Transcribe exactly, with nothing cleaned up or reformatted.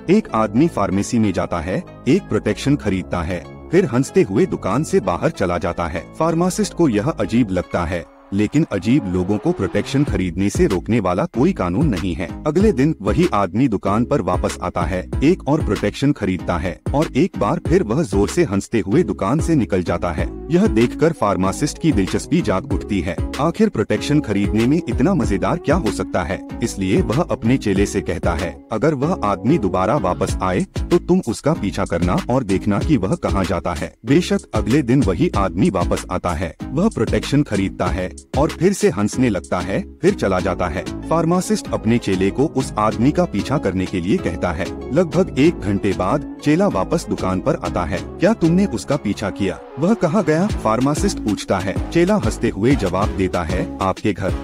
एक आदमी फार्मेसी में जाता है, एक प्रोटेक्शन खरीदता है, फिर हंसते हुए दुकान से बाहर चला जाता है। फार्मासिस्ट को यह अजीब लगता है, लेकिन अजीब लोगों को प्रोटेक्शन खरीदने से रोकने वाला कोई कानून नहीं है। अगले दिन वही आदमी दुकान पर वापस आता है, एक और प्रोटेक्शन खरीदता है और एक बार फिर वह जोर से हंसते हुए दुकान से निकल जाता है। यह देखकर फार्मासिस्ट की दिलचस्पी जाग उठती है। आखिर प्रोटेक्शन खरीदने में इतना मजेदार क्या हो सकता है? इसलिए वह अपने चेले से कहता है, अगर वह आदमी दोबारा वापस आए तो तुम उसका पीछा करना और देखना कि वह कहाँ जाता है। बेशक अगले दिन वही आदमी वापस आता है, वह प्रोटेक्शन खरीदता है और फिर से हंसने लगता है, फिर चला जाता है। फार्मासिस्ट अपने चेले को उस आदमी का पीछा करने के लिए कहता है। लगभग एक घंटे बाद चेला वापस दुकान पर आता है। क्या तुमने उसका पीछा किया? वह कहाँ गया? फार्मासिस्ट पूछता है। चेला हंसते हुए जवाब देता है, आपके घर।